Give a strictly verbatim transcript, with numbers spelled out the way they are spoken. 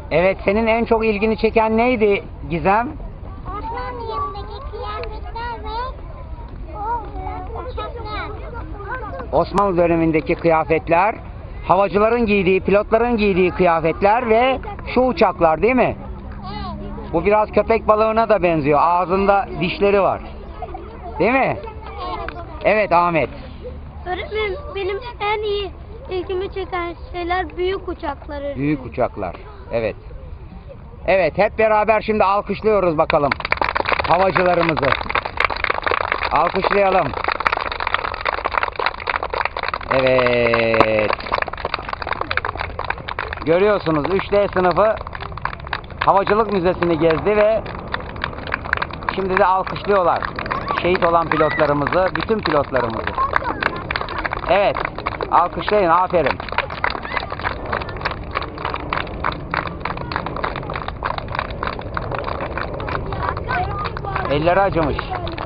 Evet, senin en çok ilgini çeken neydi Gizem? Osmanlı'daki kıyafetler ve o uçaklar. Osmanlı dönemindeki kıyafetler, havacıların giydiği, pilotların giydiği kıyafetler ve şu uçaklar değil mi? Evet. Bu biraz köpek balığına da benziyor. Ağzında dişleri var. Değil mi? Evet. Evet Ahmet. Öğretmenim, benim en iyi ilgimi çeken şeyler büyük uçaklar. öğretmenim. Büyük uçaklar. Evet. Evet, hep beraber şimdi alkışlıyoruz bakalım havacılarımızı. Alkışlayalım. Evet. Görüyorsunuz üç D sınıfı Havacılık Müzesi'ni gezdi ve şimdi de alkışlıyorlar. Şehit olan pilotlarımızı, bütün pilotlarımızı. Evet, alkışlayın, aferin. Elleri acımış.